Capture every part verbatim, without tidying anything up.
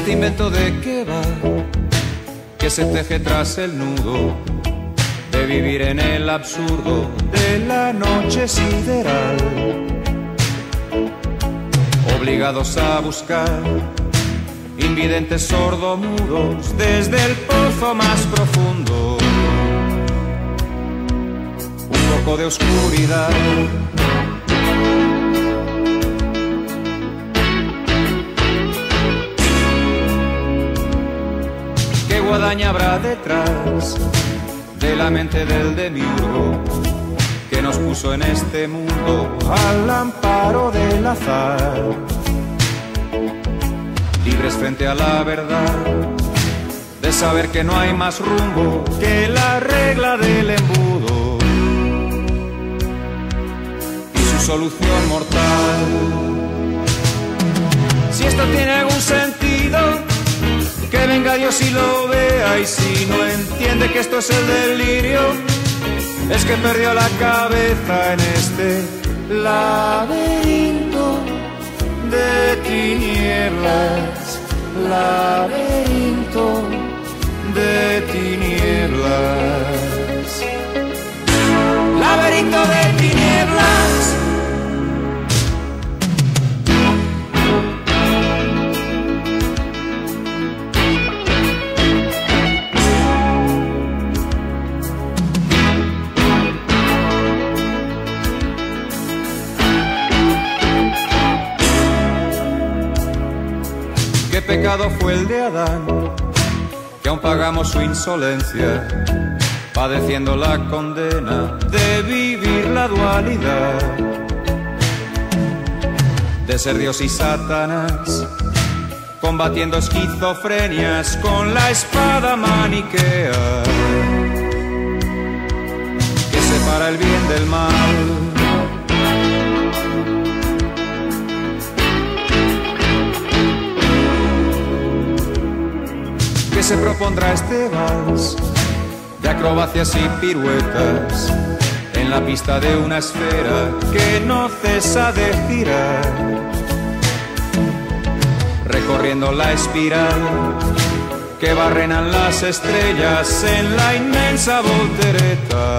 este invento de qué va, que se teje tras el nudo de vivir en el absurdo de la noche sideral, obligados a buscar invidentes sordomudos desde el pozo más profundo, un poco de oscuridad. ¿Qué guadaña habrá detrás de la mente del demiurgo que nos puso en este mundo al amparo del azar, libres frente a la verdad, de saber que no hay más rumbo que la regla del embudo y su solución mortal? Si esto tiene algún sentido, que venga Dios y lo vea, y si no entiende que esto es el delirio, es que perdió la cabeza en este laberinto de tinieblas, laberinto de tinieblas, laberinto de tinieblas. ¿Qué pecado fue el de Adán, que aún pagamos su insolencia, padeciendo la condena de vivir la dualidad, de ser Dios y Satanás, combatiendo esquizofrenias con la espada maniquea, que separa el bien del mal? ¿Qué se propondrá este vals de acrobacias y piruetas en la pista de una esfera que no cesa de girar, recorriendo la espiral que barrenan las estrellas en la inmensa voltereta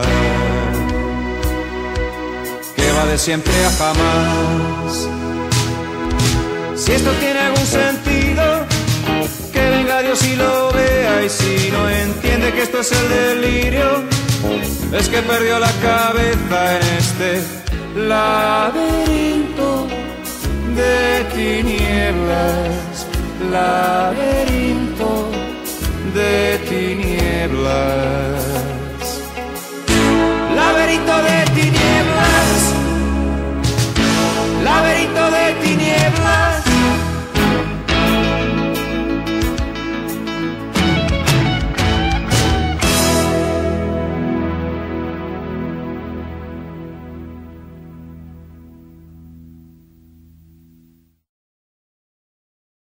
que va de siempre a jamás? Si esto tiene algún sentido, que venga Dios y lo vea, y si no entiende que esto es el delirio, es que perdió la cabeza en este laberinto de tinieblas, laberinto